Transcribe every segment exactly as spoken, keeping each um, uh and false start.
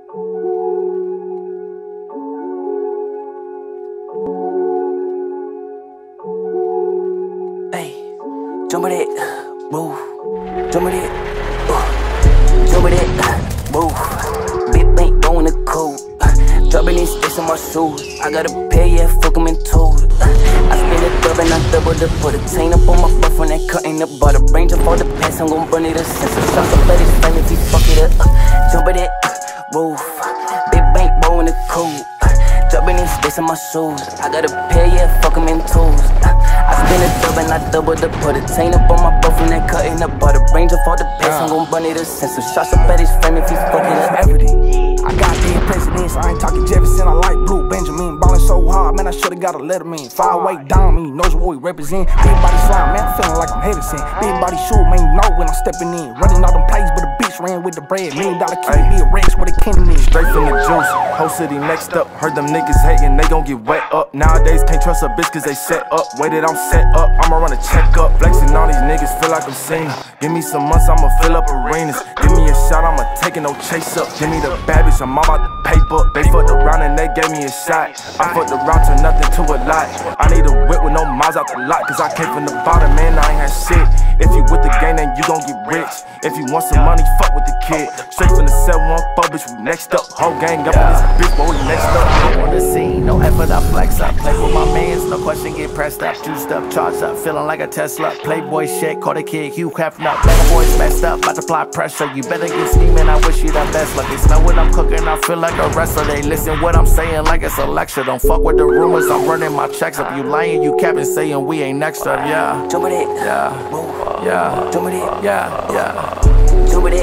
Hey, jump with it, move. Jump with it, uh, jump with it, move. Big bank going to cold. Dropping these sticks in my shoes. I gotta pay, yeah, fuck them in total. I spend a dub and I double the put a chain up on my buff when that cutting the butter. Range up all the pants, I'm gon' run it a sense. So shots up at his frame if he fuck it up. Jump with it, move. Big bank going to cold. Dropping these sticks in my shoes. I gotta pay, yeah, fuck them in tools. I spend a dub and I double the put a chain up on my buff when that cutting the butter. Range up all the pants, I'm gon' run it a sense. So shots up at his frame if he fuck it up. I got dead presidents, I ain't talking Jefferson, I like Blue Benjamin. Ballin' so hard, man, I should've got a letter man. Fire way down, me knows what we represent. Big body slime, man, I'm feeling like I'm heavy sent. Big body shoot, man, you know when I'm stepping in. Running all them plays, but the bitch ran with the bread. Million dollar kid, be a Rex with a candy in. Straight from the juice, whole city next up. Heard them niggas hating, they gon' get wet up. Nowadays can't trust a bitch cause they set up. Waited, I'm set up, I'ma run a check up. Flexing all these niggas, feel like I'm seen. Give me some months, I'ma fill up arenas. Give me a shot, I'ma take it, no chase up. Give me the bad bitch, I'm all about the paper. They fucked around and they gave me a shot. I fucked around to nothing to a lot. I need a whip with no miles out the lot. Cause I came from the bottom, man, I ain't had shit. If you with the game, then you gon' get rich. If you want some money, fuck with the kid. Straight from the seven one four, bitch, we next up. Whole gang up on this bitch, but we next up. On the scene, no effort, I flex up. Play with my mans, no question, get pressed up. Juiced up, charged up, feeling like a Tesla. Playboy shit, caught a kid, Hugh Hefner up. Better boys messed up, about to apply pressure. You better get scheming, I wish you the best. Like they smell what I'm cooking, I feel like a wrestler. They listen what I'm saying like it's a lecture. Don't fuck with the rumors, I'm running my checks up. You lying, you capping, saying we ain't next up, yeah. Jump with it, Yeah, move. yeah, Jump with it, yeah, yeah. jump with it,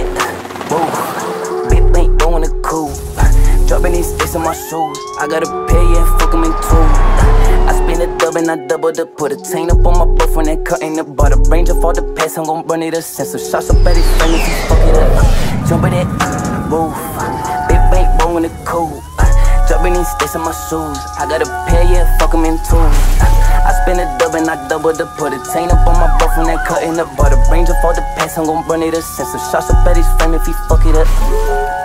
move. Big bank going to cool. Dropping these sticks in my shoes. I gotta pay, yeah, fuck them in two. I spend a dub and I double the put a chain up on my buff when that cutting the butter. Range up all the pants, I'm gon' run it a sense. So shots up at his frame if he fuck it up. Jump with it, move. Big bank going to cool. Dropping these sticks in my shoes. I gotta pay, yeah, fuck them in two. I spend a dub and I double the put a chain up on my buff when that cutting the butter. Range up all the pants, I'm gon' run it a sense. So shots up at his frame if he fuck it up.